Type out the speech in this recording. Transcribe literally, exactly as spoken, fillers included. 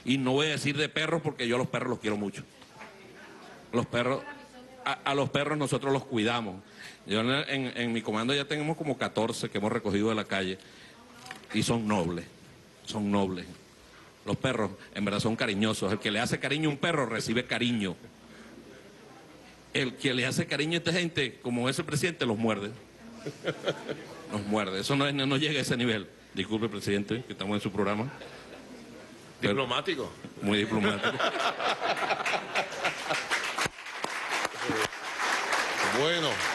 Y no voy a decir de perros porque yo a los perros los quiero mucho. Los perros, a, a los perros nosotros los cuidamos. Yo en, en, en mi comando ya tenemos como catorce que hemos recogido de la calle y son nobles, son nobles. Los perros en verdad son cariñosos. El que le hace cariño a un perro recibe cariño. El que le hace cariño a esta gente, como ese presidente, los muerde. Los muerde. Eso no, es, no llega a ese nivel. Disculpe, presidente, que estamos en su programa. Diplomático. Muy diplomático. Bueno.